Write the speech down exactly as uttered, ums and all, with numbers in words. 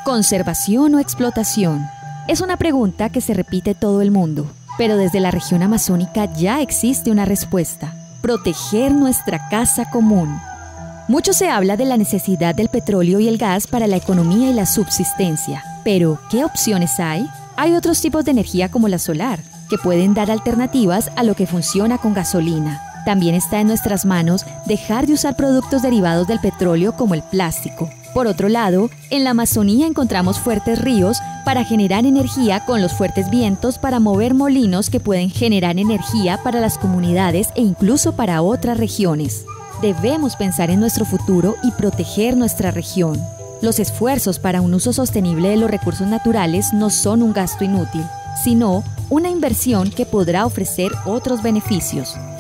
¿Conservación o explotación? Es una pregunta que se repite todo el mundo, pero desde la región amazónica ya existe una respuesta: proteger nuestra casa común. Mucho se habla de la necesidad del petróleo y el gas para la economía y la subsistencia, pero ¿qué opciones hay? Hay otros tipos de energía como la solar, que pueden dar alternativas a lo que funciona con gasolina. También está en nuestras manos dejar de usar productos derivados del petróleo como el plástico. Por otro lado, en la Amazonía encontramos fuertes ríos para generar energía con los fuertes vientos para mover molinos que pueden generar energía para las comunidades e incluso para otras regiones. Debemos pensar en nuestro futuro y proteger nuestra región. Los esfuerzos para un uso sostenible de los recursos naturales no son un gasto inútil, sino una inversión que podrá ofrecer otros beneficios.